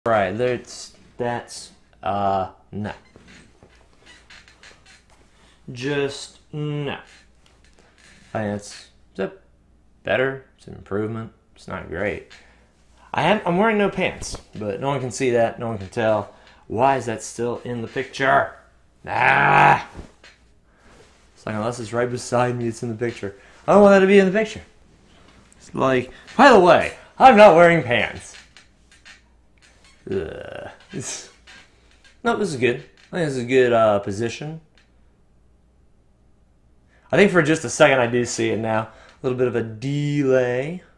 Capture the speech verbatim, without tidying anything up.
Right, that's, that's, uh, no. Just, no. I mean, it's, is that better? It's an improvement. It's not great. I have, I'm wearing no pants, but no one can see that. No one can tell. Why is that still in the picture? Ah! It's like, unless it's right beside me, it's in the picture. I don't want that to be in the picture. It's like, by the way, I'm not wearing pants. Ugh. It's, no, this is good. I think this is a good uh, position. I think for just a second I do see it now. A little bit of a delay.